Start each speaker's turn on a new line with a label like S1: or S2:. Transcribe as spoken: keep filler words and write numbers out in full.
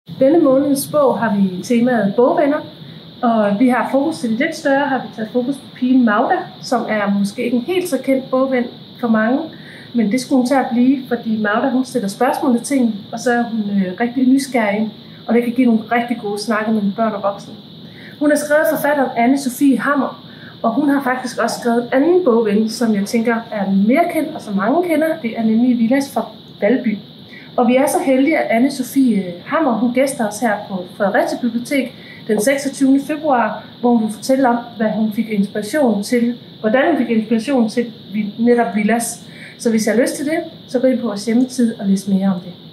S1: Denne måneds bog har vi temaet bogvenner, og vi har fokus til det lidt større, har vi taget fokus på pigen Magda, som er måske ikke en helt så kendt bogven for mange, men det skulle hun til at blive, fordi Magda hun stiller spørgsmål til ting, og så er hun øh, rigtig nysgerrig, og det kan give nogle rigtig gode snakke mellem børn og voksne. Hun har skrevet forfatteren Anne-Sophie Hammer, og hun har faktisk også skrevet en anden bogven, som jeg tænker er mere kendt, og som mange kender. Det er nemlig Villads fra Valby. Og vi er så heldige, at Anne-Sophie Hammer hun gæster os her på Fredericia Bibliotek den seksogtyvende februar, hvor hun vil fortælle om, hvad hun fik inspiration til, hvordan hun fik inspiration til netop Villads. Så hvis jeg har lyst til det, så gå ind på vores hjemmeside og læs mere om det.